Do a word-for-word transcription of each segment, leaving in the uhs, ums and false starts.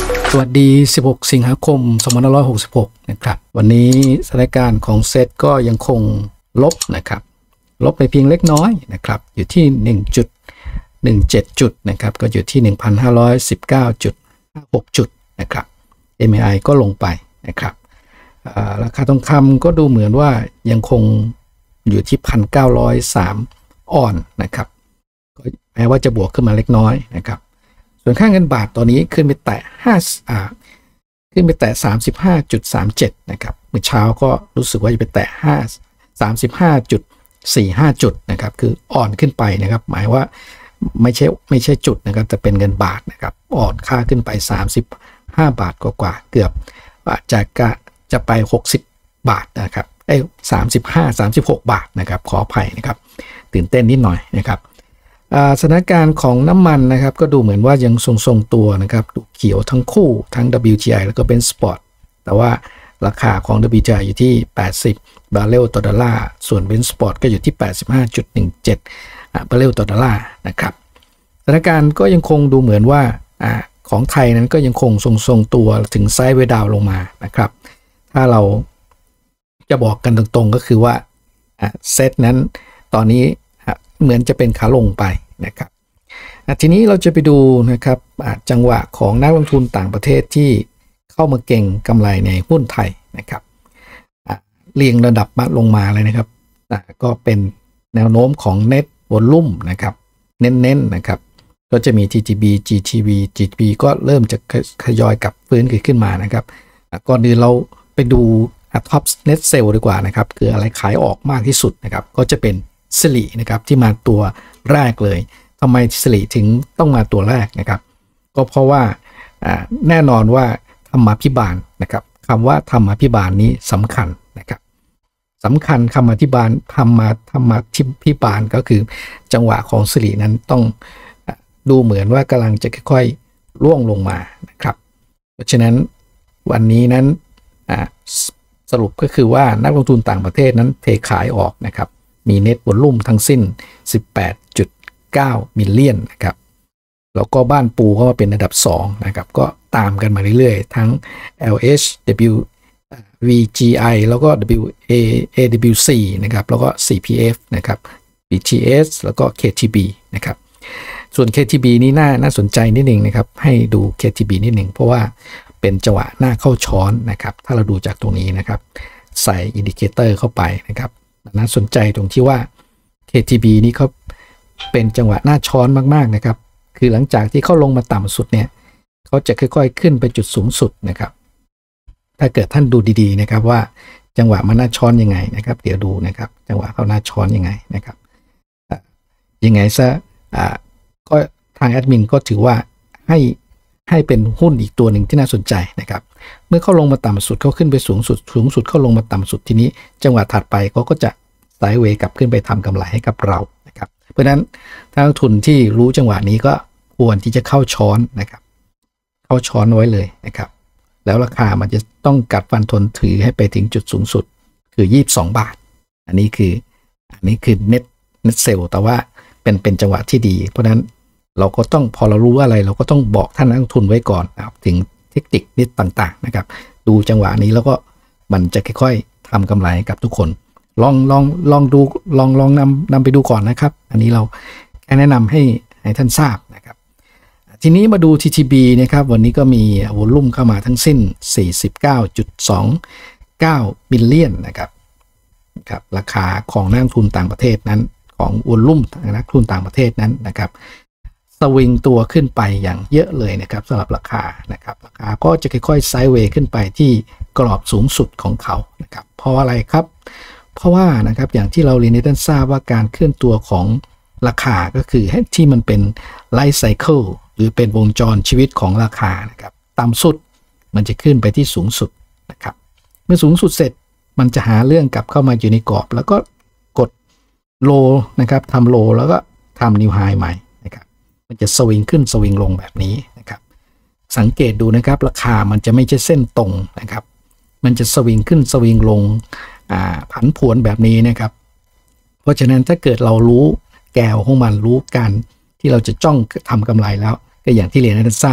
สวัสดีสิบหกสิงหาคมสองพันห้าร้อยหกสิบหกนะครับวันนี้สถานการณ์ของเซตก็ยังคงลบนะครับลบไปเพียงเล็กน้อยนะครับอยู่ที่ หนึ่งจุดหนึ่งเจ็ด จุดนะครับก็อยู่ที่ หนึ่งพันห้าร้อยสิบเก้าจุดห้าหก จุดนะครับ เอ็ม เอ ไอ ก็ลงไปนะครับราคาทองคำก็ดูเหมือนว่ายังคงอยู่ที่ หนึ่งพันเก้าร้อยสาม ออนนะครับแม้ว่าจะบวกขึ้นมาเล็กน้อยนะครับส่วนค่าเงินบาทตอนนี้ขึ้นไปแตะ5อ่าขึ้นไปแตะ สามสิบห้าจุดสามเจ็ด นะครับเมื่อเช้าก็รู้สึกว่าจะไปแตะ5 สามสิบห้าจุดสี่ห้า จุดนะครับคืออ่อนขึ้นไปนะครับหมายว่าไม่ใช่ไม่ใช่จุดนะครับแต่เป็นเงินบาทนะครับอ่อนค่าขึ้นไปสามสิบห้าบาทกว่าๆเกือบจะจะจะไปหกสิบบาทนะครับไอ้สามสิบห้า สามสิบหกบาทนะครับขออภัยนะครับตื่นเต้นนิดหน่อยนะครับสถานการณ์ของน้ำมันนะครับก็ดูเหมือนว่ายังทรงๆตัวนะครับดูเขียวทั้งคู่ทั้ง ดับเบิลยู ที ไอ แล้วก็เป็นสปอร์ตแต่ว่าราคาของ ดับเบิลยู ที ไอ อยู่ที่แปดสิบบาร์เรลต่อดอลลาร์ส่วนเบนซ์สปอร์ตก็อยู่ที่ แปดสิบห้าจุดหนึ่งเจ็ด บาร์เรลต่อดอลลาร์นะครับสถานการณ์ก็ยังคงดูเหมือนว่าอของไทยนั้นก็ยังคงทรงๆตัวถึงไซด์เวย์ดาวลงมานะครับถ้าเราจะบอกกันตรงๆก็คือว่าเซตนั้นตอนนี้เหมือนจะเป็นขาลงไปนะครับทีนี้เราจะไปดูนะครับจังหวะของนักลงทุนต่างประเทศที่เข้ามาเก็งกำไรในหุ้นไทยนะครับเรียงระดับมาลงมาเลยนะครับก็เป็นแนวโน้มของ Net Volume นะครับเน้นๆนะครับก็จะมี ที จี บี จี ที วี จี ที บี ก็เริ่มจะทยอยกลับฟื้นขึ้นมานะครับก่อนอื่นเราไปดู Top Net Sale ดีกว่านะครับคืออะไรขายออกมากที่สุดนะครับก็จะเป็นสิรินะครับที่มาตัวแรกเลยทำไมสิริถึงต้องมาตัวแรกนะครับก็เพราะว่าแน่นอนว่าธรรมาภิบาลนะครับคำว่าธรรมาภิบาลนี้สำคัญนะครับสำคัญคำอธิบาลธรรมาธรรมาภิบาลก็คือจังหวะของสิรินั้นต้องดูเหมือนว่ากำลังจะค่อยๆร่วงลงมานะครับเพราะฉะนั้นวันนี้นั้นสรุปก็คือว่านักลงทุนต่างประเทศนั้นเทขายออกนะครับมีเน็ตวอลลุ่มทั้งสิ้น สิบแปดจุดเก้า มิลเลียนนะครับแล้วก็บ้านปูก็มาเป็นอันดับสองนะครับก็ตามกันมาเรื่อยๆทั้ง แอล เอช ดับเบิลยู วี จี ไอ แล้วก็ ดับเบิลยู เอ เอ ดับเบิลยู ซี นะครับแล้วก็ ซี พี เอฟ นะครับ บี ที เอส แล้วก็ เค ที บี นะครับส่วน เค ที บี นี่น่าน่าสนใจนิดหนึ่งนะครับให้ดู เค ที บี นิดหนึ่งเพราะว่าเป็นจังหวะหน้าเข้าช้อนนะครับถ้าเราดูจากตรงนี้นะครับใส่อินดิเคเตอร์เข้าไปนะครับน่าสนใจตรงที่ว่า เค ที บี นี่เขาเป็นจังหวะหน้าช้อนมากๆนะครับคือหลังจากที่เขาลงมาต่ำสุดเนี่ยเขาจะค่อยๆขึ้นไปจุดสูงสุดนะครับถ้าเกิดท่านดูดีๆนะครับว่าจังหวะมันหน้าช้อนยังไงนะครับเดี๋ยวดูนะครับจังหวะเขาหน้าช้อนยังไงนะครับยังไงซะก็ทางแอดมินก็ถือว่าให้ให้เป็นหุ้นอีกตัวหนึ่งที่น่าสนใจนะครับเมื่อเขาลงมาต่ำสุดเขาขึ้นไปสูงสุดสูงสุดเขาลงมาต่ำสุดทีนี้จังหวะถัดไปเขาก็จะไซด์เวย์กลับขึ้นไปทำกำไรให้กับเรานะครับเพราะฉะนั้นถ้านักทุนที่รู้จังหวะนี้ก็ควรที่จะเข้าช้อนนะครับเข้าช้อนไว้เลยนะครับแล้วราคามันจะต้องกัดฟันทนถือให้ไปถึงจุดสูงสุดคือยี่สิบสองบาทอันนี้คืออันนี้คือ net net sale แต่ว่าเป็นเป็นจังหวะที่ดีเพราะฉะนั้นเราก็ต้องพอเรารู้อะไรเราก็ต้องบอกท่านนักลงทุนไว้ก่อนนะครับถึงเทคนิคนิดต่างๆนะครับดูจังหวะนี้แล้วก็มันจะค่อยๆทำกำไรกับทุกคนลองลองลองดูลองลองนำนำไปดูก่อนนะครับอันนี้เราแค่แนะนำให้ให้ท่านทราบนะครับทีนี้มาดู ที ที บี นะครับวันนี้ก็มีวอลลุ่มเข้ามาทั้งสิ้น สี่สิบเก้าจุดสองเก้า บิลเลียนนะครับครับราคาของนักลงทุนต่างประเทศนั้นของวอลลุ่มนักลงทุนต่างประเทศนั้นนะครับสวิงตัวขึ้นไปอย่างเยอะเลยนะครับสำหรับราคานะครับราคาก็จะค่อยๆไซด์เวย์ขึ้นไปที่กรอบสูงสุดของเขานะครับเพราะอะไรครับเพราะว่านะครับอย่างที่เราเรียนให้ท่านทราบว่าการเคลื่อนตัวของราคาก็คือที่มันเป็นไลฟ์ไซเคิลหรือเป็นวงจรชีวิตของราคานะครับต่ำสุดมันจะขึ้นไปที่สูงสุดนะครับเมื่อสูงสุดเสร็จมันจะหาเรื่องกลับเข้ามาอยู่ในกรอบแล้วก็กดโลนะครับทำโลแล้วก็ทำนิวไฮใหม่นะครับมันจะสวิงขึ้นสวิงลงแบบนี้นะครับสังเกตดูนะครับราคามันจะไม่ใช่เส้นตรงนะครับมันจะสวิงขึ้นสวิงลงผันผวนแบบนี้นะครับเพราะฉะนั้นถ้าเกิดเรารู้แกวของมันรู้การที่เราจะจ้องทำกำไรแล้วก็อย่างที่เรียนให้ท่านทราบ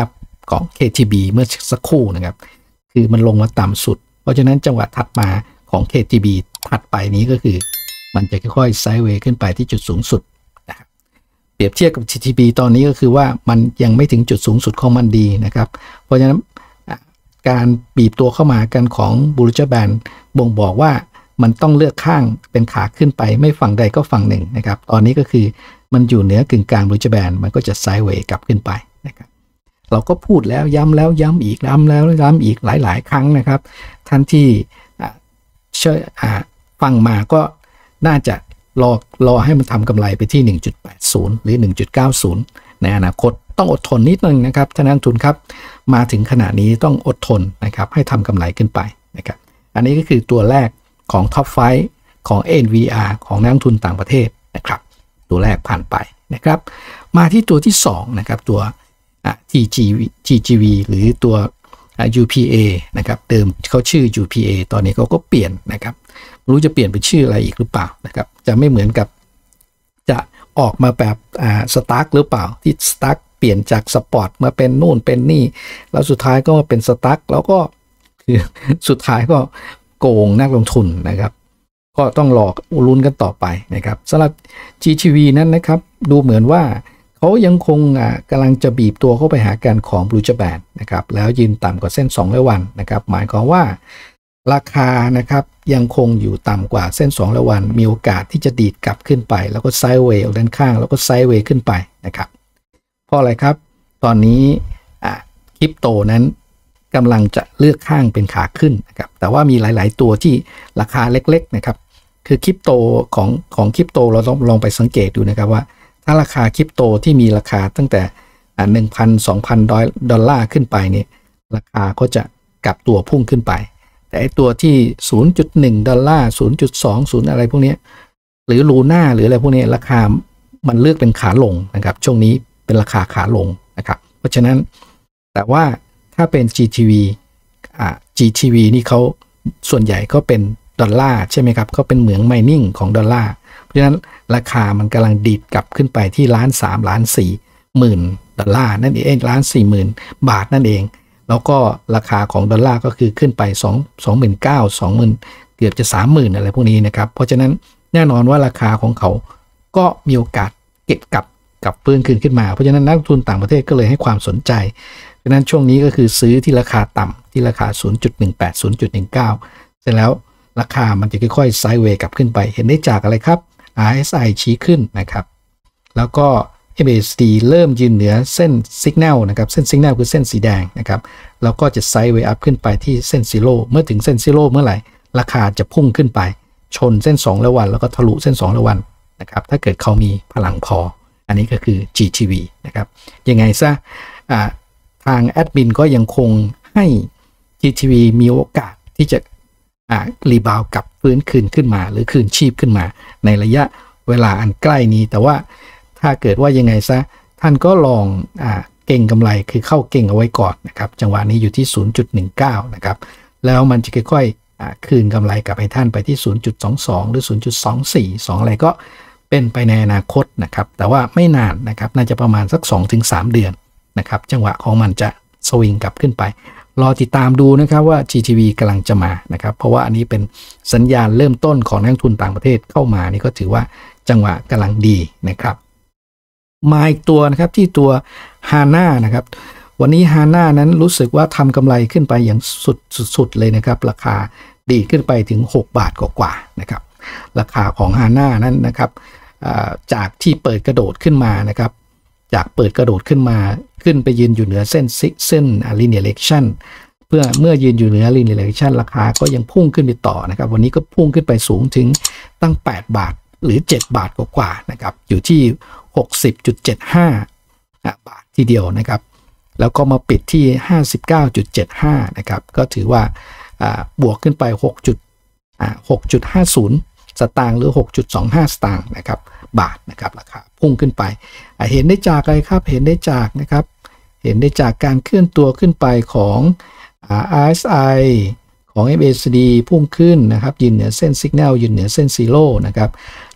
ของ เค ที บี เมื่อสักครู่นะครับคือมันลงมาต่ำสุดเพราะฉะนั้นจังหวะถัดมาของ เค ที บี ถัดไปนี้ก็คือมันจะค่อยๆไซด์เวย์ขึ้นไปที่จุดสูงสุดนะครับเปรียบเทียบกับ ที ที บี ตอนนี้ก็คือว่ามันยังไม่ถึงจุดสูงสุดของมันดีนะครับเพราะฉะนั้นการบีบตัวเข้ามากันของ Bollinger Band บ่งบอกว่ามันต้องเลือกข้างเป็นขาขึ้นไปไม่ฝั่งใดก็ฝั่งหนึ่งนะครับตอนนี้ก็คือมันอยู่เหนือกึ่งกลาง Bollinger Band มันก็จะไซด์เวย์กลับขึ้นไปนะครับเราก็พูดแล้วย้ำแล้วย้ำอีกย้ำแล้วย้ำอีกหลายๆครั้งนะครับท่านที่เชื่อฟังมาก็น่าจะรอรอให้มันทำกำไรไปที่ หนึ่งจุดแปดศูนย์ หรือ หนึ่งจุดเก้าศูนย์ ในอนาคตต้องอดทนนิดนึงนะครับท่านนักลงทุนครับมาถึงขณะนี้ต้องอดทนนะครับให้ทำกำไรขึ้นไปนะครับอันนี้ก็คือตัวแรกของ Top ไฟว์ ของ เอ็น วี อาร์ ของนักลงทุนต่างประเทศนะครับตัวแรกผ่านไปนะครับมาที่ตัวที่สองนะครับตัว ที จี วี ที จี วี หรือตัว ยู พี เอ นะครับเดิมเขาชื่อ ยู พี เอ ตอนนี้เขาก็เปลี่ยนนะครับไม่รู้จะเปลี่ยนเป็นชื่ออะไรอีกหรือเปล่านะครับจะไม่เหมือนกับจะออกมาแบบอ่าสตาร์กหรือเปล่าที่สตาร์กเปลี่ยนจากสปอร์ตมาเป็นนู่นเป็นนี่แล้วสุดท้ายก็เป็นสตาร์กแล้วก็คือสุดท้ายก็โกงนักลงทุนนะครับก็ต้องหลอกลุ้นกันต่อไปนะครับสำหรับ จี ที วี นั้นนะครับดูเหมือนว่าเขายังคงอ่ากำลังจะบีบตัวเข้าไปหากันของ Bollinger Band นะครับแล้วยืนต่ำกว่าเส้นสองร้อยวันนะครับหมายความว่าราคานะครับยังคงอยู่ต่ำกว่าเส้นสองร้อยวันมีโอกาสที่จะดีดกลับขึ้นไปแล้วก็ไซด์เวย์ออกด้านข้างแล้วก็ไซด์เวย์ขึ้นไปนะครับเพราะอะไรครับตอนนี้อ่าคริปโตนั้นกำลังจะเลือกข้างเป็นขาขึ้นนะครับแต่ว่ามีหลายๆตัวที่ราคาเล็กๆนะครับคือคริปโตของของคริปโตเราต้องลองไปสังเกตดูนะครับว่าถ้าราคาคริปโตที่มีราคาตั้งแต่หนึ่งพัน สองพัน ดอลลาร์ขึ้นไปเนี่ยราคาก็จะกลับตัวพุ่งขึ้นไปแต่ไอตัวที่ ศูนย์จุดหนึ่ง ดอลลาร์ ศูนย์จุดสองศูนย์ อะไรพวกนี้หรือลูน่าหรืออะไรพวกนี้ราคามันเลือกเป็นขาลงนะครับช่วงนี้เป็นราคาขาลงนะครับเพราะฉะนั้นแต่ว่าถ้าเป็น จี ที วี อ่า จี ที วี นี่เขาส่วนใหญ่ก็เป็นดอลลาร์ใช่ไหมครับเขาเป็นเหมืองไมนิ่งของดอลลาร์เพราะฉะนั้นราคามันกำลังดีดกลับขึ้นไปที่ล้านสามล้านสี่หมื่นดอลลาร์นั่นเองล้านสี่หมื่นบาทนั่นเองแล้วก็ราคาของดอลลาร์ก็คือขึ้นไปสอง สองหมื่นเก้าพัน สองหมื่นเกือบจะ สามหมื่น อะไรพวกนี้นะครับเพราะฉะนั้นแน่นอนว่าราคาของเขาก็มีโอกาสเก็บกลับกับฟื้นคืนขึ้นมาเพราะฉะนั้นนักลงทุนต่างประเทศก็เลยให้ความสนใจเพราะฉะนั้นช่วงนี้ก็คือซื้อที่ราคาต่ำที่ราคา ศูนย์จุดหนึ่งแปด ศูนย์จุดหนึ่งเก้า เสร็จแล้วราคามันจะค่อยๆไซด์เวย์กลับขึ้นไปเห็นได้จากอะไรครับ อาร์ เอส ไอ ชี้ขึ้นนะครับแล้วก็ เอ็ม เอ ซี ดี เริ่มยืนเหนือเส้น Signal นะครับเส้น Signal คือเส้นสีแดงนะครับแล้วก็จะไซด์เวย์อัพขึ้นไปที่เส้นซีโร่เมื่อถึงเส้นซีโร่เมื่อไหร่ราคาจะพุ่งขึ้นไปชนเส้นสองร้อยวันแล้วก็ทะลุเส้นสองร้อยวันนะครับถ้าเกิดเขามีพลังพออันนี้ก็คือ จี ที วี นะครับยังไงซะทางแอดมินก็ยังคงให้ จี ที วี มีโอกาสที่จะอ่ารีบาวกลับฟื้นคืนขึ้นมาหรือคืนชีพขึ้นมาในระยะเวลาอันใกล้นี้แต่ว่าถ้าเกิดว่ายังไงซะท่านก็ลองอ่าเก่งกำไรคือเข้าเก่งเอาไว้ก่อนนะครับจังหวะนี้อยู่ที่ ศูนย์จุดหนึ่งเก้า นะครับแล้วมันจะค่อยๆอ่าคืนกำไรกลับให้ท่านไปที่ ศูนย์จุดสองสอง หรือ ศูนย์จุดสองสี่ สองอะไรก็เป็นไปในอนาคตนะครับแต่ว่าไม่นานนะครับน่าจะประมาณสัก สองถึงสาม เดือนนะครับจังหวะของมันจะสวิงกลับขึ้นไปรอติดตามดูนะครับว่า จี ที วี กำลังจะมานะครับเพราะว่าอันนี้เป็นสัญญาณเริ่มต้นของนักลงทุนต่างประเทศเข้ามานี่ก็ถือว่าจังหวะกำลังดีนะครับมาอีกตัวนะครับที่ตัว ฮาน่า นะครับวันนี้ ฮาน่า นั้นรู้สึกว่าทำกำไรขึ้นไปอย่างสุดสุดเลยนะครับราคาดีขึ้นไปถึงหกบาทกว่าๆนะครับราคาของ ฮาน่า นั้นนะครับจากที่เปิดกระโดดขึ้นมานะครับจากเปิดกระโดดขึ้นมาขึ้นไปยืนอยู่เหนือเส้นเส้น linear action เพื่อเมื่อยืนอยู่เหนือ linear action ราคาก็ยังพุ่งขึ้นไปต่อนะครับวันนี้ก็พุ่งขึ้นไปสูงถึงตั้งแปดบาทหรือเจ็ดบาทกว่าๆนะครับอยู่ที่ หกสิบจุดเจ็ดห้า บาททีเดียวนะครับแล้วก็มาปิดที่ ห้าสิบเก้าจุดเจ็ดห้า นะครับก็ถือว่าบวกขึ้นไปหกจุดห้าศูนย์ สตางค์หรือ หกจุดสองห้า สตางค์นะครับบาทนะครับราคาพุ่งขึ้นไปเห็นได้จากอะไรครับเห็นได้จากนะครับเห็นได้จากการเคลื่อนตัวขึ้นไปของ อาร์ เอส ไอ ของ เอ็ม เอ ซี ดี พุ่งขึ้นนะครับยืนเหนือเส้น Signal ยืนเหนือเส้น Zero นะครับ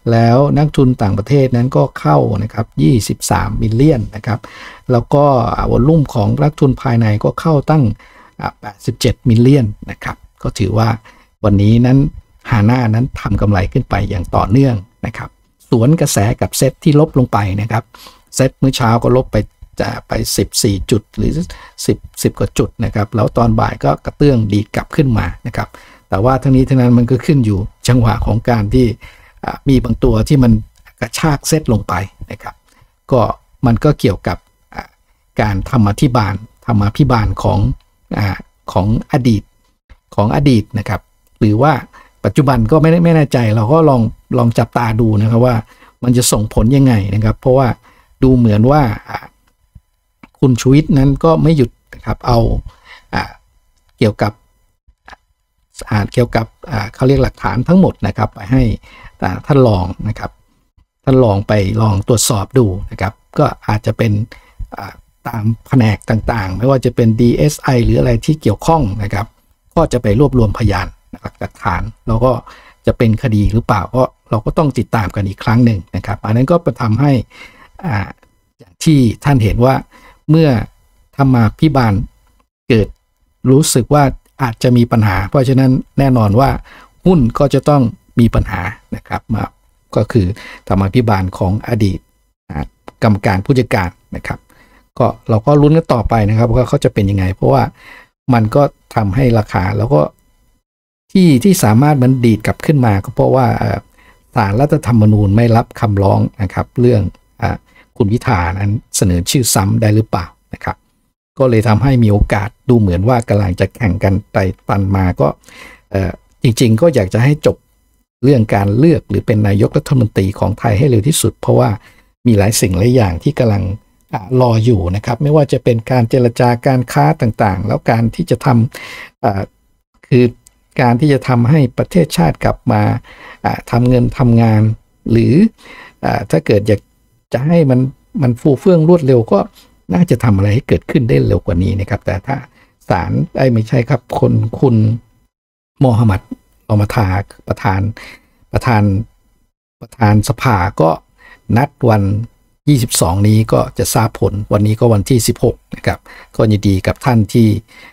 แล้วนักทุนต่างประเทศนั้นก็เข้านะครับยี่สิบสามมิลเลียนนะครับแล้วก็วอลลุ่มของนักทุนภายในก็เข้าตั้งแปดสิบเจ็ดมิลเลียนนะครับก็ถือว่าวันนี้นั้นฮาน่านั้นทำกำไรขึ้นไปอย่างต่อเนื่องนะครับสวนกระแสกับเซ็ตที่ลบลงไปนะครับเซ็ตเมื่อเช้าก็ลบไปจะไปสิบสี่จุดหรือสิบ สิบกว่าจุดนะครับแล้วตอนบ่ายก็กระเตื้องดีดกลับขึ้นมานะครับแต่ว่าทั้งนี้ทั้งนั้นมันก็ขึ้นอยู่จังหวะของการที่มีบางตัวที่มันกระชากเซ็ตลงไปนะครับก็มันก็เกี่ยวกับการทำอธิบายทำอภิบาลของอ่าของอดีตของอดีตนะครับหรือว่าปัจจุบันก็ไม่ได้ไม่แน่ใจเราก็ลองลองจับตาดูนะครับว่ามันจะส่งผลยังไงนะครับเพราะว่าดูเหมือนว่าคุณชูวิทย์นั้นก็ไม่หยุดนะครับเอาอ่าเกี่ยวกับอ่าเกี่ยวกับอ่าเขาเรียกหลักฐานทั้งหมดนะครับไปให้ท่านรองนะครับท่านรองไปลองตรวจสอบดูนะครับก็อาจจะเป็นอ่าตามแผนกต่างๆไม่ว่าจะเป็น ดี เอส ไอ หรืออะไรที่เกี่ยวข้องนะครับก็จะไปรวบรวมพยานหลักฐานแล้วก็จะเป็นคดีหรือเปล่าก็เราก็ต้องติดตามกันอีกครั้งหนึ่งนะครับอันนั้นก็จะทำให้อ่าอย่างที่ท่านเห็นว่าเมื่อธรรมาภิบาลเกิดรู้สึกว่าอาจจะมีปัญหาเพราะฉะนั้นแน่นอนว่าหุ้นก็จะต้องมีปัญหานะครับมาก็คือธรรมาภิบาลของอดีตกรรมการผู้จัดการนะครับก็เราก็ลุ้นกันต่อไปนะครับว่าเขาจะเป็นยังไงเพราะว่ามันก็ทำให้ราคาแล้วก็ที่ที่สามารถมันดีดกลับขึ้นมาก็เพราะว่าศาลรัฐธรรมนูญไม่รับคำร้องนะครับเรื่องอคุณพิธานั้นเสนอชื่อซ้ำได้หรือเปล่านะครับก็เลยทำให้มีโอกาสดูเหมือนว่ากำลังจะแข่งกันไต่ตันมาก็จริงๆก็อยากจะให้จบเรื่องการเลือกหรือเป็นนายกรัฐมนตรีของไทยให้เร็วที่สุดเพราะว่ามีหลายสิ่งหลายอย่างที่กำลังรออยู่นะครับไม่ว่าจะเป็นการเจรจาการค้าต่างๆแล้วการที่จะทำคือการที่จะทำให้ประเทศชาติกลับมาทำเงินทำงานหรือถ้าเกิดอยากจะให้มันมันฟูเฟื่องรวดเร็วก็น่าจะทำอะไรให้เกิดขึ้นได้เร็วกว่านี้นะครับแต่ถ้าศาลไอ้ไม่ใช่ครับคนคุณโมฮัมหมัดอัลมาทาประธานประธานประธานสภาก็นัดวันยี่สิบสองนี้ก็จะทราบผลวันนี้ก็วันที่สิบหกนะครับก็ยินดีกับท่านที่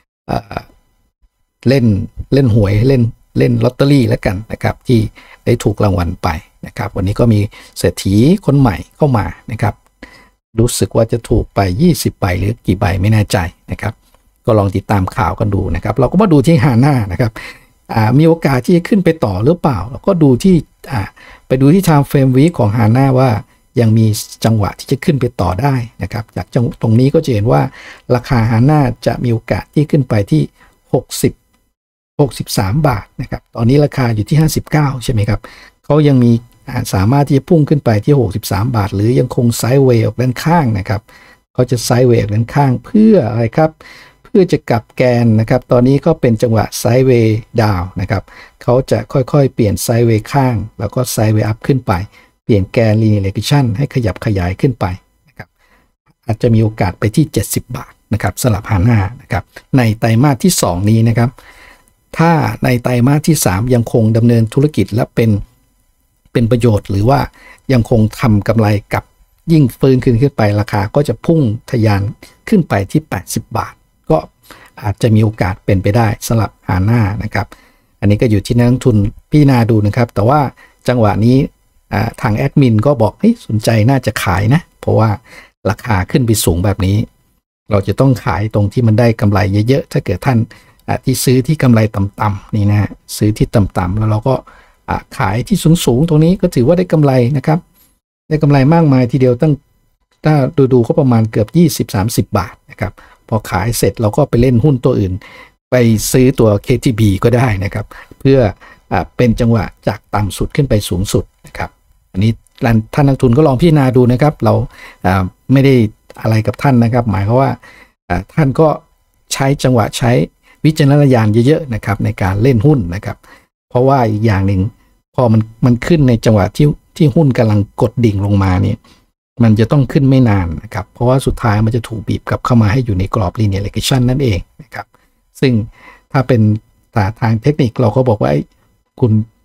เล่นเล่นหวยเล่นเล่นลอตเตอรี่แล้วกันนะครับที่ได้ถูกรางวัลไปนะครับวันนี้ก็มีเศรษฐีคนใหม่เข้ามานะครับรู้สึกว่าจะถูกไปยี่สิบใบหรือกี่ใบไม่แน่ใจนะครับก็ลองติดตามข่าวกันดูนะครับเราก็มาดูที่ฮาน่านะครับมีโอกาสที่จะขึ้นไปต่อหรือเปล่าเราก็ดูที่ไปดูที่ Time Frame Week ของฮาน่าว่ายังมีจังหวะที่จะขึ้นไปต่อได้นะครับจากตรงนี้ก็จะเห็นว่าราคาฮาน่าจะมีโอกาสที่ขึ้นไปที่หกสิบ หกสิบสามบาทนะครับตอนนี้ราคาอยู่ที่ห้าสิบเก้าใช่ไหมครับเขายังมีสามารถที่จะพุ่งขึ้นไปที่หกสิบสามบาทหรือยังคงไซด์เวย์ออกด้านข้างนะครับเขาจะไซด์เวย์ออกด้านข้างเพื่ออะไรครับเพื่อจะกลับแกนนะครับตอนนี้ก็เป็นจังหวะไซด์เวย์ดาวนะครับเขาจะค่อยๆเปลี่ยนไซด์เวย์ข้างแล้วก็ไซด์เวย์อัพขึ้นไปเปลี่ยนแกน linear regression ให้ขยับขยายขึ้นไปนะครับอาจจะมีโอกาสไปที่เจ็ดสิบบาทนะครับสำหรับฮาน่านะครับในไตรมาสที่สองนี้นะครับถ้าในไตรมาสที่สามยังคงดำเนินธุรกิจและเป็นเป็นประโยชน์หรือว่ายังคงทำกำไรกับยิ่งฟื้นขึ้นขึ้นไปราคาก็จะพุ่งทะยานขึ้นไปที่แปดสิบบาทก็อาจจะมีโอกาสเป็นไปได้สำหรับฮาน่านะครับอันนี้ก็อยู่ที่นักลงทุนพิจารณาดูนะครับแต่ว่าจังหวะนี้ทางแอดมินก็บอกเฮ้ยสนใจน่าจะขายนะเพราะว่าราคาขึ้นไปสูงแบบนี้เราจะต้องขายตรงที่มันได้กำไรเยอะๆถ้าเกิดท่านที่ซื้อที่กำไรต่ำๆนี่นะซื้อที่ต่ำๆแล้วเราก็ขายที่สูงๆตรงนี้ก็ถือว่าได้กำไรนะครับได้กำไรมากมายทีเดียวตั้งถ้าดูๆก็ประมาณเกือบ ยี่สิบถึงสามสิบ บาทนะครับพอขายเสร็จเราก็ไปเล่นหุ้นตัวอื่นไปซื้อตัว เค ที บี ก็ได้นะครับเพื่อเป็นจังหวะจากต่ำสุดขึ้นไปสูงสุดนะครับอันนี้ท่านนักทุนก็ลองพิจารณาดูนะครับเราไม่ได้อะไรกับท่านนะครับหมายความว่าท่านก็ใช้จังหวะใช้วิจารณญาณเยอะๆนะครับในการเล่นหุ้นนะครับเพราะว่าอีกอย่างหนึ่งพอมันมันขึ้นในจังหวะที่ที่หุ้นกำลังกดดิ่งลงมาเนี่ยมันจะต้องขึ้นไม่นานนะครับเพราะว่าสุดท้ายมันจะถูกบีบกลับเข้ามาให้อยู่ในกรอบ linear regression นั่นเองนะครับซึ่งถ้าเป็นทางเทคนิคเราก็บอกว่าคุณ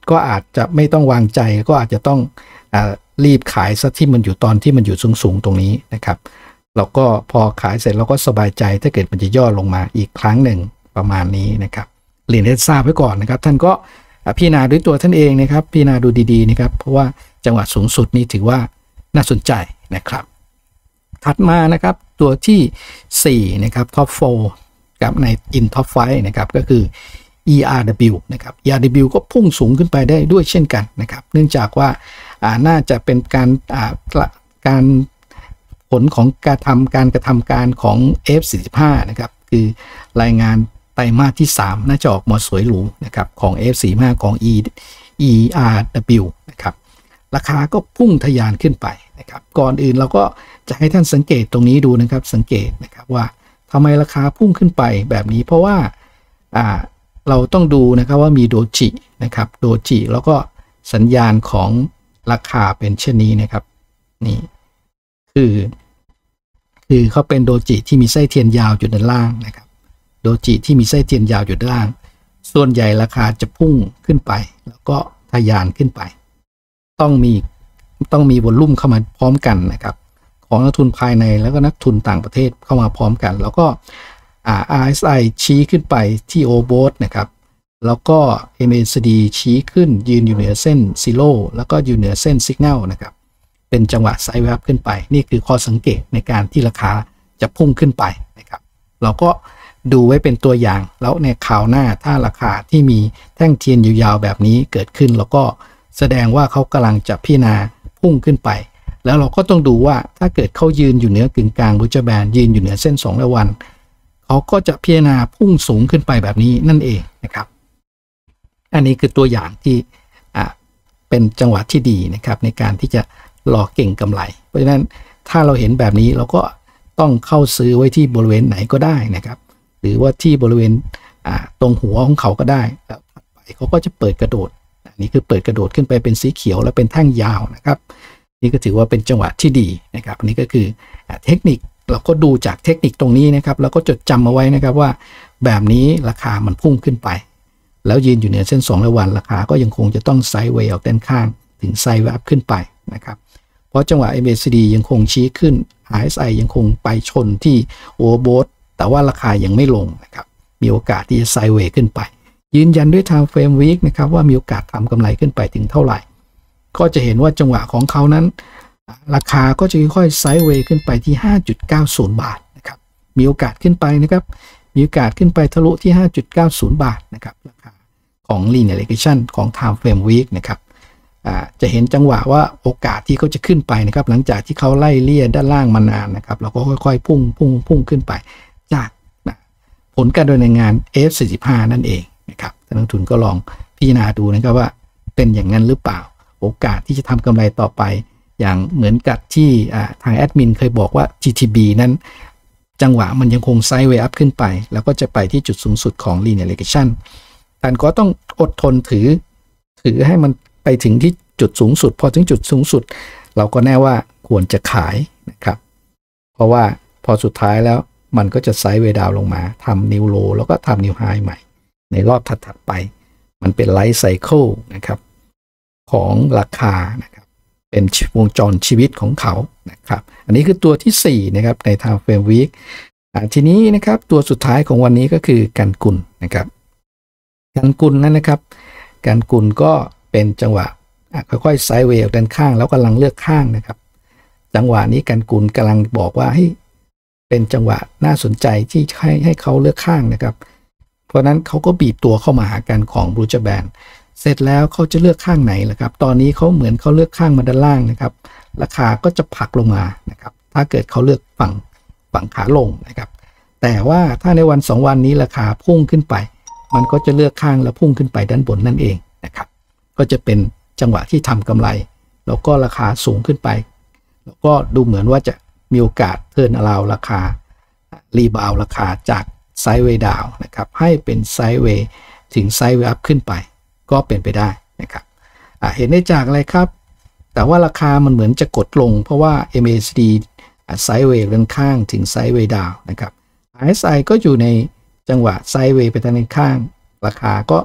ก็อาจจะไม่ต้องวางใจก็อาจจะต้องอ่ารีบขายซะที่มันอยู่ตอนที่มันอยู่สูงๆตรงนี้นะครับเราก็พอขายเสร็จเราก็สบายใจถ้าเกิดมันจะย่อลงมาอีกครั้งหนึ่งประมาณนี้นะครับเรียนให้ทราบไว้ก่อนนะครับท่านก็พิจารณาด้วยตัวท่านเองนะครับพิจารณาดูดีๆนะครับเพราะว่าจังหวะสูงสุดนี้ถือว่าน่าสนใจนะครับถัดมานะครับตัวที่สี่นะครับท็อปโฟร์กับใน in top ไฟว์ นะครับก็คือ อี อาร์ ดับเบิลยู นะครับ อี อาร์ ดับเบิลยู ก็พุ่งสูงขึ้นไปได้ด้วยเช่นกันนะครับเนื่องจากว่าน่าจะเป็นการการผลของการทำการกระทำการของ เอฟ สี่สิบห้า นะครับคือรายงานไตรมาสที่สามน่าจะออกมาสวยหรูนะครับของ เอฟ สี่สิบห้า ของ E อี อาร์ ดับเบิลยู นะครับราคาก็พุ่งทะยานขึ้นไปนะครับก่อนอื่นเราก็จะให้ท่านสังเกตตรงนี้ดูนะครับสังเกตนะครับว่าทำไมราคาพุ่งขึ้นไปแบบนี้เพราะว่าอ่าเราต้องดูนะครับว่ามีโดจินะครับโดจิแล้วก็สัญญาณของราคาเป็นเช่นนี้นะครับนี่คือคือเขาเป็นโดจิที่มีไส้เทียนยาวอยู่ด้านล่างนะครับโดจิที่มีไส้เทียนยาวอยู่ด้านล่างส่วนใหญ่ราคาจะพุ่งขึ้นไปแล้วก็ทะยานขึ้นไปต้องมีต้องมีวอลลุ่มเข้ามาพร้อมกันนะครับของนักทุนภายในแล้วก็นักทุนต่างประเทศเข้ามาพร้อมกันแล้วก็อาร์ เอส ไอ ชี้ขึ้นไปที่โอโบสนะครับแล้วก็ เอ็ม เอ ซี ดี ชี้ขึ้นยืนอยู่เหนือเส้นซีโร่แล้วก็อยู่เหนือเส้น Signal นะครับเป็นจังหวะไซด์เวฟขึ้นไปนี่คือข้อสังเกตในการที่ราคาจะพุ่งขึ้นไปนะครับเราก็ดูไว้เป็นตัวอย่างแล้วในคราวหน้าถ้าราคาที่มีแท่งเทียนยาวๆแบบนี้เกิดขึ้นแล้วก็แสดงว่าเขากำลังจะพิจารณาพุ่งขึ้นไปแล้วเราก็ต้องดูว่าถ้าเกิดเขายืนอยู่เหนือกึ่งกลางบูชแบนยืนอยู่เหนือเส้นสองร้อยวันเขาก็จะพิจารณาพุ่งสูงขึ้นไปแบบนี้นั่นเองนะครับอันนี้คือตัวอย่างที่อ่าเป็นจังหวะที่ดีนะครับในการที่จะหลอกเก่งกำไรเพราะฉะนั้นถ้าเราเห็นแบบนี้เราก็ต้องเข้าซื้อไว้ที่บริเวณไหนก็ได้นะครับหรือว่าที่บริเวณอ่าตรงหัวของเขาก็ได้แล้วถัดไปเขาก็จะเปิดกระโดดอันนี้คือเปิดกระโดดขึ้นไปเป็นสีเขียวและเป็นแท่งยาวนะครับนี่ก็ถือว่าเป็นจังหวะที่ดีนะครับอันนี้ก็คือเทคนิคเราก็ดูจากเทคนิคตรงนี้นะครับแล้วก็จดจำเอาไว้นะครับว่าแบบนี้ราคามันพุ่งขึ้นไปแล้วยืนอยู่เหนือเส้นสองร้อยวันราคาก็ยังคงจะต้องไซด์เวย์ออกด้านข้างถึงไซด์เวฟขึ้นไปนะครับเพราะจังหวะ เอ็ม เอ ซี ดี ยังคงชี้ขึ้น อาร์ เอส ไอ ยังคงไปชนที่โอเวอร์โบทแต่ว่าราคายังไม่ลงนะครับมีโอกาสที่จะไซด์เวย์ขึ้นไปยืนยันด้วย Time Frame Week นะครับว่ามีโอกาสทำกำไรขึ้นไปถึงเท่าไหร่ก็จะเห็นว่าจังหวะของเขานั้นราคาก็จะค่อยๆไซด์เวย์ขึ้นไปที่ ห้าจุดเก้าศูนย์ บาทนะครับมีโอกาสขึ้นไปนะครับมีโอกาสขึ้นไปทะลุที่ ห้าจุดเก้าศูนย์ บาทนะครับราคาของ Linear Regression ของ Time Frame Week นะครับจะเห็นจังหวะว่าโอกาสที่เขาจะขึ้นไปนะครับหลังจากที่เขาไล่เลี่ยด้านล่างมานานนะครับเราก็ค่อยๆพุ่งพุ่งพุ่งขึ้นไปจากผลการดำเนินงาน เอฟ สี่สิบห้า นั่นเองนะครับท่านนักทุนก็ลองพิจารณาดูนะครับว่าเป็นอย่างนั้นหรือเปล่าโอกาสที่จะทำกำไรต่อไปอย่างเหมือนกับที่ทางแอดมินเคยบอกว่า จี ที บี นั้นจังหวะมันยังคงไซด์เวย์อัพขึ้นไปแล้วก็จะไปที่จุดสูงสุดของ Linear Regression ท่านก็ต้องอดทนถือถือให้มันไปถึงที่จุดสูงสุดพอถึงจุดสูงสุดเราก็แน่ว่าควรจะขายนะครับเพราะว่าพอสุดท้ายแล้วมันก็จะไซด์เวย์ดาวลงมาทำนิวโลแล้วก็ทำนิวไฮใหม่ในรอบถัดๆไปมันเป็นไลฟ์ไซเคิลนะครับของราคานะครับเป็นวงจรชีวิตของเขานะครับอันนี้คือตัวที่สี่นะครับใน Time Frame Week ทีนี้นะครับตัวสุดท้ายของวันนี้ก็คือกันกุลนะครับกันกุลนั่นนะครับกันกุลก็เป็นจังหวะค่อยๆไซด์เวย์ด้านข้างแล้วกำลังเลือกข้างนะครับจังหวะนี้กันกุลกำลังบอกว่าให้เป็นจังหวะน่าสนใจที่ให้ให้เขาเลือกข้างนะครับเพราะนั้นเขาก็บีบตัวเข้ามาหากันของบรูจแบนเสร็จแล้วเขาจะเลือกข้างไหนล่ะครับตอนนี้เขาเหมือนเขาเลือกข้างมาด้านล่างนะครับราคาก็จะผลักลงมานะครับถ้าเกิดเขาเลือกฝั่งฝั่งขาลงนะครับแต่ว่าถ้าในวันสองวันนี้ราคาพุ่งขึ้นไปมันก็จะเลือกข้างแล้วพุ่งขึ้นไปด้านบนนั่นเองนะครับก็จะเป็นจังหวะที่ทำกำไรแล้วก็ราคาสูงขึ้นไปแล้วก็ดูเหมือนว่าจะมีโอกาสเทิร์นอราวราคารีบาวราคาจากไซด์เวย์ดาวนะครับให้เป็นไซด์เวย์ถึงไซด์เวย์อัพขึ้นไปก็เป็นไปได้นะครับเห็นได้จากอะไรครับแต่ว่าราคามันเหมือนจะกดลงเพราะว่า เอ็ม เอ ซี ดี ไซด์เวย์ด้านข้างถึงไซด์เวย์ดาวนะครับ อาร์ เอส ไอ ก็อยู่ในจังหวะไซด์เวย์ไปทางด้านข้างราคาก็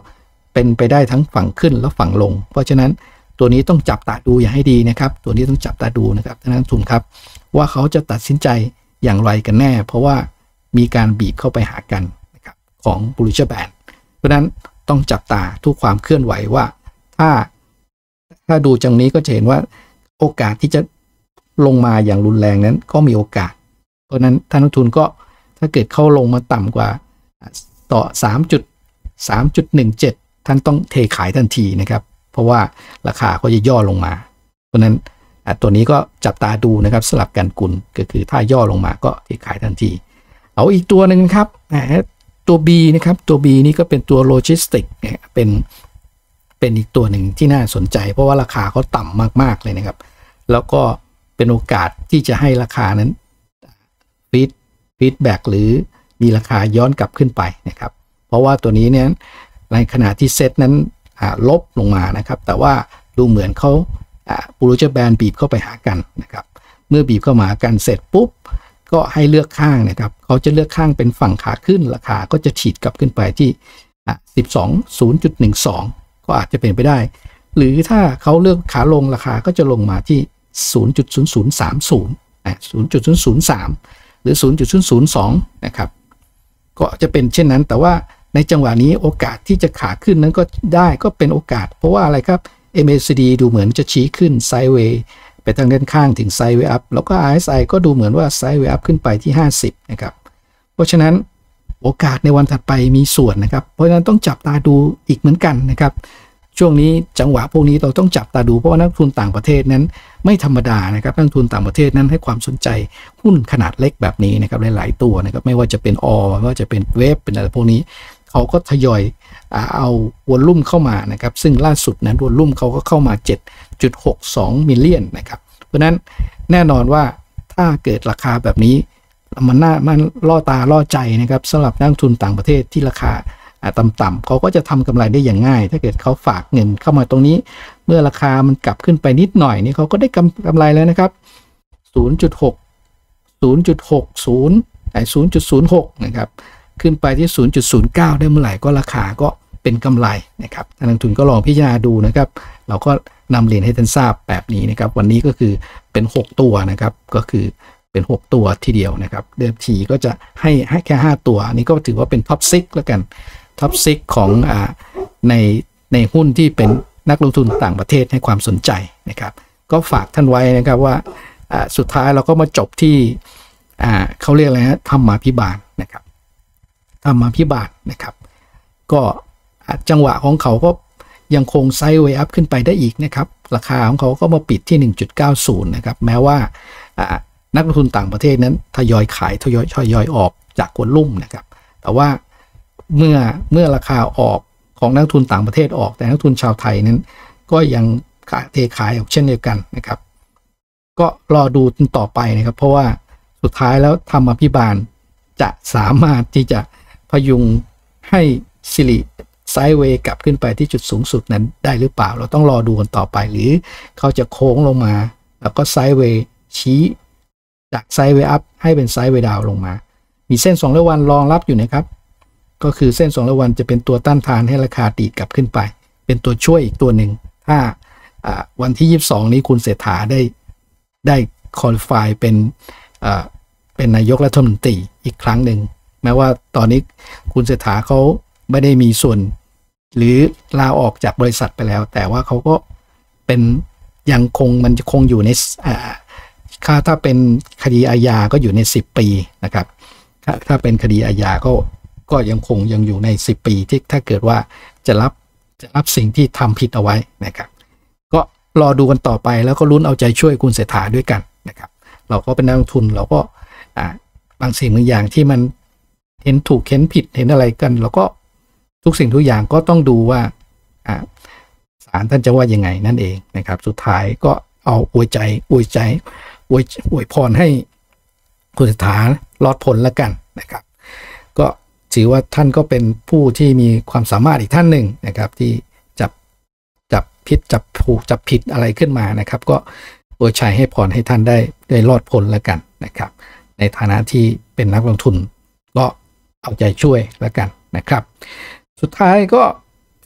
เป็นไปได้ทั้งฝั่งขึ้นและฝั่งลงเพราะฉะนั้นตัวนี้ต้องจับตาดูอย่างให้ดีนะครับตัวนี้ต้องจับตาดูนะครับท่านนักลงทุนครับว่าเขาจะตัดสินใจอย่างไรกันแน่เพราะว่ามีการบีบเข้าไปหากันนะครับของ Bollinger Band เพราะฉะนั้นต้องจับตาทุกความเคลื่อนไหวว่าถ้าถ้าดูจังนี้ก็จะเห็นว่าโอกาสที่จะลงมาอย่างรุนแรงนั้นก็มีโอกาสเพราะนั้นท่านนักลงทุนก็ถ้าเกิดเข้าลงมาต่ำกว่าต่อ สามจุดหนึ่งเจ็ด ท่านต้องเทขายทันทีนะครับเพราะว่าราคาก็จะย่อลงมาเพราะนั้นตัวนี้ก็จับตาดูนะครับสลับกันกุลก็คือถ้าย่อลงมาก็เทขายทันทีเอาอีกตัวหนึ่งครับตัว B นะครับตัว B นี่ก็เป็นตัวโลจิสติกเป็นเป็นอีกตัวหนึ่งที่น่าสนใจเพราะว่าราคาเขาต่ำมากๆเลยนะครับแล้วก็เป็นโอกาสที่จะให้ราคานั้นฟีดฟีดแบ็กหรือมีราคาย้อนกลับขึ้นไปนะครับเพราะว่าตัวนี้เนี่ยในขณะที่เซ็ตนั้นลบลงมานะครับแต่ว่าดูเหมือนเขาBollinger Bandบีบเข้าไปหากันนะครับเมื่อบีบเข้ามากันเสร็จปุ๊บก็ให้เลือกข้างนะครับเขาจะเลือกข้างเป็นฝั่งขาขึ้นราคาก็จะฉีดกลับขึ้นไปที่สิบสอง ศูนย์จุดหนึ่งสอง ก็อาจจะเป็นไปได้หรือถ้าเขาเลือกขาลงราคาก็จะลงมาที่ ศูนย์จุดศูนย์ศูนย์สามศูนย์ อ่ะ ศูนย์จุดศูนย์ศูนย์สาม หรือ ศูนย์จุดศูนย์ศูนย์สอง นะครับก็จะเป็นเช่นนั้นแต่ว่าในจังหวะนี้โอกาสที่จะขาขึ้นนั้นก็ได้ก็เป็นโอกาสเพราะว่าอะไรครับ เอ็ม เอ ซี ดี ดูเหมือนจะชี้ขึ้นไซด์เวย์ไปทางด้านข้างถึงไซด์เวย์อัพแล้วก็ อาร์ เอส ไอ ก็ดูเหมือนว่าไซด์เวย์อัพขึ้นไปที่ห้าสิบนะครับเพราะฉะนั้นโอกาสในวันถัดไปมีส่วนนะครับเพราะฉะนั้นต้องจับตาดูอีกเหมือนกันนะครับช่วงนี้จังหวะพวกนี้เราต้องจับตาดูเพราะว่านักทุนต่างประเทศนั้นไม่ธรรมดานะครับนักทุนต่างประเทศนั้นให้ความสนใจหุ้นขนาดเล็กแบบนี้นะครับหลายๆตัวนะครับไม่ว่าจะเป็นออไม่ว่าจะเป็นเวฟเป็นอะไรพวกนี้เขาก็ทยอยเอาวอลลุ่มเข้ามานะครับซึ่งล่าสุดนั้นวอลลุ่มเขาก็เข้ามา เจ็ดจุดหกสอง มิลเลียนนะครับเพราะนั้นแน่นอนว่าถ้าเกิดราคาแบบนี้มันน่ามันล่อตาล่อใจนะครับสำหรับนักทุนต่างประเทศที่ราคาต่ำๆเขาก็จะทำกำไรได้อย่างง่ายถ้าเกิดเขาฝากเงินเข้ามาตรงนี้เมื่อราคามันกลับขึ้นไปนิดหน่อยนี่เขาก็ได้กำกำไรแล้วนะครับ ศูนย์จุดหก ศูนย์จุดหกศูนย์ ไอ้ ศูนย์จุดศูนย์หก นะครับขึ้นไปที่ ศูนย์จุดศูนย์เก้า ได้เมื่อไหร่ก็ราคาก็เป็นกำไรนะครับนักลงทุนก็ลองพิจารณาดูนะครับเราก็นำเรียนให้ท่านทราบแบบนี้นะครับวันนี้ก็คือเป็นหกตัวนะครับก็คือเป็นหกตัวทีเดียวนะครับเดิมทีก็จะให้ให้แค่ห้าตัวอันนี้ก็ถือว่าเป็นท็อปซิกแล้วกันท็อปซิกของอ่าในในหุ้นที่เป็นนักลงทุนต่างประเทศให้ความสนใจนะครับก็ฝากท่านไว้นะครับว่าอ่าสุดท้ายเราก็มาจบที่อ่าเขาเรียกอะไรฮะธรรมาภิบาลนะครับธรรมาภิบาลนะครับก็จังหวะของเขาก็ยังคงไซด์เวย์อัพขึ้นไปได้อีกนะครับราคาของเขาก็มาปิดที่ หนึ่งจุดเก้าศูนย์ นะครับแม้ว่าอ่านักลงทุนต่างประเทศนั้นทยอยขายทยอยทยอยออกจากวอลลุ่มนะครับแต่ว่าเมื่อเมื่อราคาออกของนักทุนต่างประเทศออกแต่นักทุนชาวไทยนั้นก็ยังขาเทขายออกเช่นเดียวกันนะครับก็รอดูต่อไปนะครับเพราะว่าสุดท้ายแล้วธรรมาภิบาลจะสามารถที่จะพยุงให้สิริไซด์เวย์กลับขึ้นไปที่จุดสูงสุดนั้นได้หรือเปล่าเราต้องรอดูกันต่อไปหรือเขาจะโค้งลงมาแล้วก็ไซด์เวย์ชี้จากไซด์เวย์อัพให้เป็นไซด์เวย์ดาวลงมามีเส้นสองร้อยวันรองรับอยู่นะครับก็คือเส้นสองร้อยวันจะเป็นตัวต้านทานให้ราคาดีดกลับขึ้นไปเป็นตัวช่วยอีกตัวหนึ่งถ้าวันที่ยี่สิบสองนี้คุณเศรษฐาได้ได้คอลิฟายเป็นเป็นนายกรัฐมนตรีอีกครั้งหนึ่งแม้ว่าตอนนี้คุณเศรษฐาเขาไม่ได้มีส่วนหรือลาออกจากบริษัทไปแล้วแต่ว่าเขาก็เป็นยังคงมันจะคงอยู่ในค่าถ้าเป็นคดีอาญาก็อยู่ในสิบปีนะครับถ้าเป็นคดีอาญาก็ก็ยังคงยังอยู่ในสิบปีที่ถ้าเกิดว่าจะรับจะรับสิ่งที่ทำผิดเอาไว้นะครับก็รอดูกันต่อไปแล้วก็ลุ้นเอาใจช่วยคุณเศรษฐาด้วยกันนะครับเราก็เป็นนักลงทุนเราก็อ่าบางสิ่งบางอย่างที่มันเห็นถูกเห็นผิดเห็นอะไรกันเราก็ทุกสิ่งทุกอย่างก็ต้องดูว่าอ่าศาลท่านจะว่ายังไงนั่นเองนะครับสุดท้ายก็เอาอวยใจอวยใจอวยอวยพรให้คุณเศรษฐารอดพ้นแล้วกันนะครับก็ถือว่าท่านก็เป็นผู้ที่มีความสามารถอีกท่านหนึ่งนะครับที่จับจับผิดจับผูกจับผิดอะไรขึ้นมานะครับก็อวยชัยให้พรให้ท่านได้ได้รอดพ้นแล้วกันนะครับในฐานะที่เป็นนักลงทุนก็เอาใจช่วยแล้วกันนะครับสุดท้ายก็ส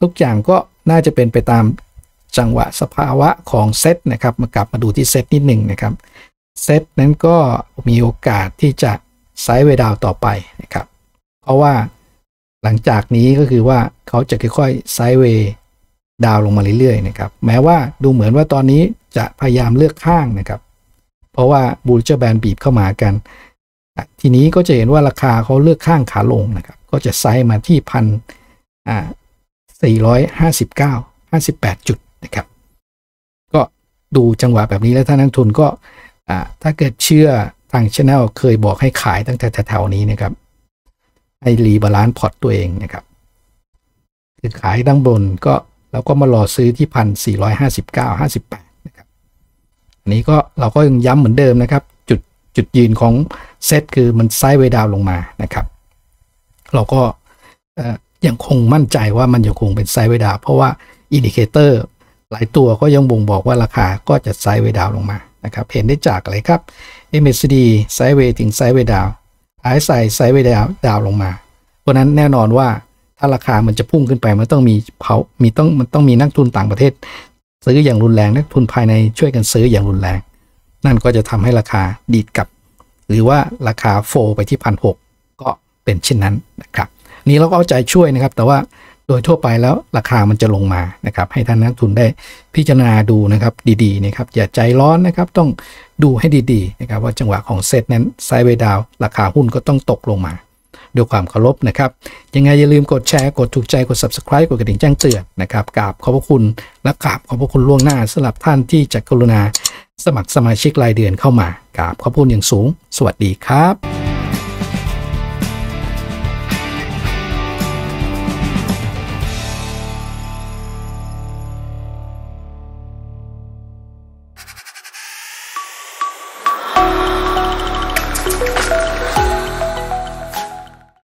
ทุกอย่างก็น่าจะเป็นไปตามจังหวะสภาวะของเซตนะครับมากลับมาดูที่เซตนิดหนึ่งนะครับเซตนั้นก็มีโอกาสที่จะไซด์เวย์ดาวต่อไปนะครับเพราะว่าหลังจากนี้ก็คือว่าเขาจะค่อยๆไซด์เวย์ดาวลงมาเรื่อยๆนะครับแม้ว่าดูเหมือนว่าตอนนี้จะพยายามเลือกข้างนะครับเพราะว่าบูลเจอร์แบนบีบเข้ามากันทีนี้ก็จะเห็นว่าราคาเขาเลือกข้างขาลงนะครับก็จะไซด์มาที่พันอ่าสี่ร้อยห้าสิบเก้า ห้าสิบแปดจุดนะครับก็ดูจังหวะแบบนี้แล้วถ้านักทุนก็อ่าถ้าเกิดเชื่อทาง Channel เคยบอกให้ขายตั้งแต่แถวๆนี้นะครับให้รีบาลานซ์พอร์ตตัวเองนะครับคือขายด้านบนก็เราก็มารอซื้อที่พันสี่ร้อยห้าสิบเก้า ห้าสิบแปดนะครับอันนี้ก็เราก็ยังย้ำเหมือนเดิมนะครับจุดจุดยืนของเซตคือมันไซด์เวย์ดาวลงมานะครับเราก็ยังคงมั่นใจว่ามันยังคงเป็นไซด์เวย์ดาวเพราะว่าอินดิเคเตอร์หลายตัวก็ยังบ่งบอกว่าราคาก็จะไซด์เวย์ดาวลงมานะครับเห็นได้จากอะไรครับ เอ็ม เอ ซี ดี ไซด์เวย์ถึงไซด์เวย์ดาว อาร์ เอส ไอ ไซด์เวย์ดาวดาวลงมาเพราะนั้นแน่นอนว่าถ้าราคามันจะพุ่งขึ้นไปมันต้องมีเผามีต้องมันต้องมีนักทุนต่างประเทศซื้ออย่างรุนแรงนักทุนภายในช่วยกันซื้ออย่างรุนแรงนั่นก็จะทำให้ราคาดีดกลับหรือว่าราคาโฟไปที่ หนึ่งพันหกร้อย ก็เป็นเช่นนั้นนะครับนี้เราก็เอาใจช่วยนะครับแต่ว่าโดยทั่วไปแล้วราคามันจะลงมานะครับให้ท่านนักทุนได้พิจารณาดูนะครับดีๆนะครับอย่าใจร้อนนะครับต้องดูให้ดีๆนะครับว่าจังหวะของเซตนั้นไซด์เวย์ดาวราคาหุ้นก็ต้องตกลงมาด้วยความเคารพนะครับยังไงอย่าลืมกดแชร์กดถูกใจกด Subscribe กดกระดิ่งแจ้งเตือนนะครับกราบขอบพระคุณและกราบขอบพระคุณล่วงหน้าสำหรับท่านที่จะกรุณาสมัครสมาชิกรายเดือนเข้ามากราบขอบคุณอย่างสูงสวัสดีครับ